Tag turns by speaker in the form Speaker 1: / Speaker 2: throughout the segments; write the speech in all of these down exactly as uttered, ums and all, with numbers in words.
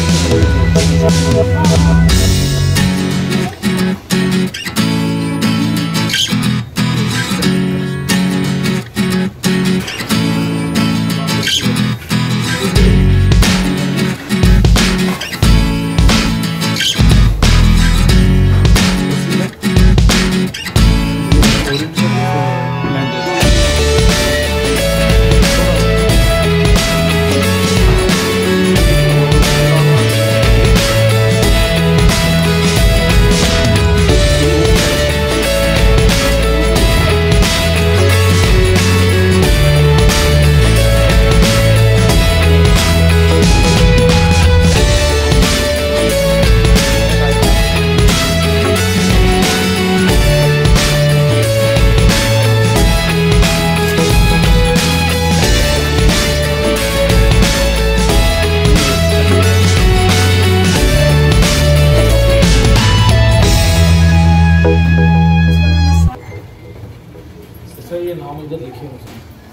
Speaker 1: ये नाम इधर लिखे हो।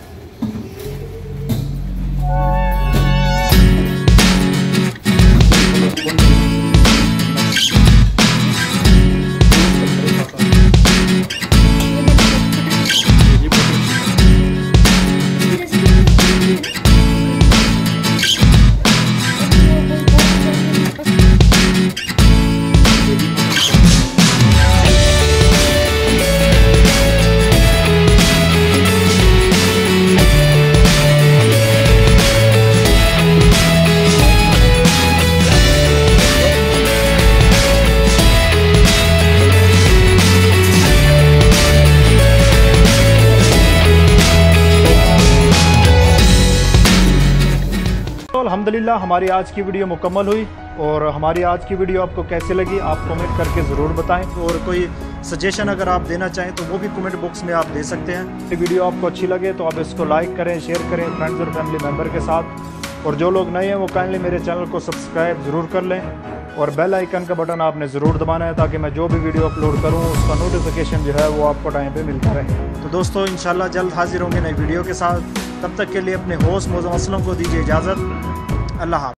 Speaker 2: अल्हम्दुलिल्लाह हमारी आज की वीडियो मुकम्मल हुई और हमारी आज की वीडियो आपको कैसे लगी आप कमेंट करके ज़रूर बताएं और कोई सजेशन अगर आप देना चाहें तो वो भी कमेंट बॉक्स में आप दे सकते हैं। ये वीडियो आपको अच्छी लगे तो आप इसको लाइक करें, शेयर करें फ्रेंड्स और फैमिली मेम्बर के साथ। और जो लोग नए हैं वो काइंडली मेरे चैनल को सब्सक्राइब ज़रूर कर लें और बेल आइकन का बटन आपने ज़रूर दबाना है ताकि मैं जो भी वीडियो अपलोड करूँ उसका नोटिफिकेशन जो है वो आपको टाइम पर मिलता रहे। तो दोस्तों इंशाल्लाह जल्द हाजिर होंगे नई वीडियो के साथ। तब तक के लिए अपने होस्ट मोअज़्ज़म असलम को दीजिए इजाज़त। अल्लाह हाफ़िज़।